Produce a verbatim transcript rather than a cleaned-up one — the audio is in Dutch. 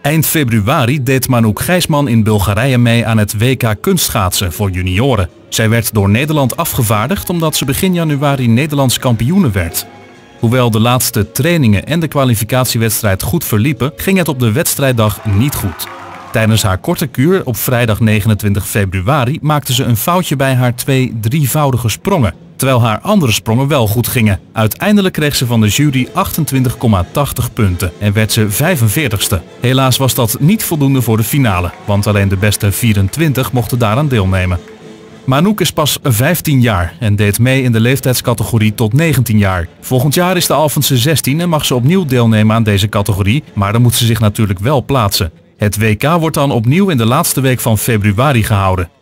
Eind februari deed Manouk Gijsman in Bulgarije mee aan het W K kunstschaatsen voor junioren. Zij werd door Nederland afgevaardigd omdat ze begin januari Nederlands kampioene werd. Hoewel de laatste trainingen en de kwalificatiewedstrijd goed verliepen, ging het op de wedstrijddag niet goed. Tijdens haar korte kuur op vrijdag negenentwintig februari maakte ze een foutje bij haar twee drievoudige sprongen, terwijl haar andere sprongen wel goed gingen. Uiteindelijk kreeg ze van de jury achtentwintig komma tachtig punten en werd ze vijfenveertigste. Helaas was dat niet voldoende voor de finale, want alleen de beste vierentwintig mochten daaraan deelnemen. Manouk is pas vijftien jaar en deed mee in de leeftijdscategorie tot negentien jaar. Volgend jaar is de Alphense zestien en mag ze opnieuw deelnemen aan deze categorie, maar dan moet ze zich natuurlijk wel plaatsen. Het W K wordt dan opnieuw in de laatste week van februari gehouden.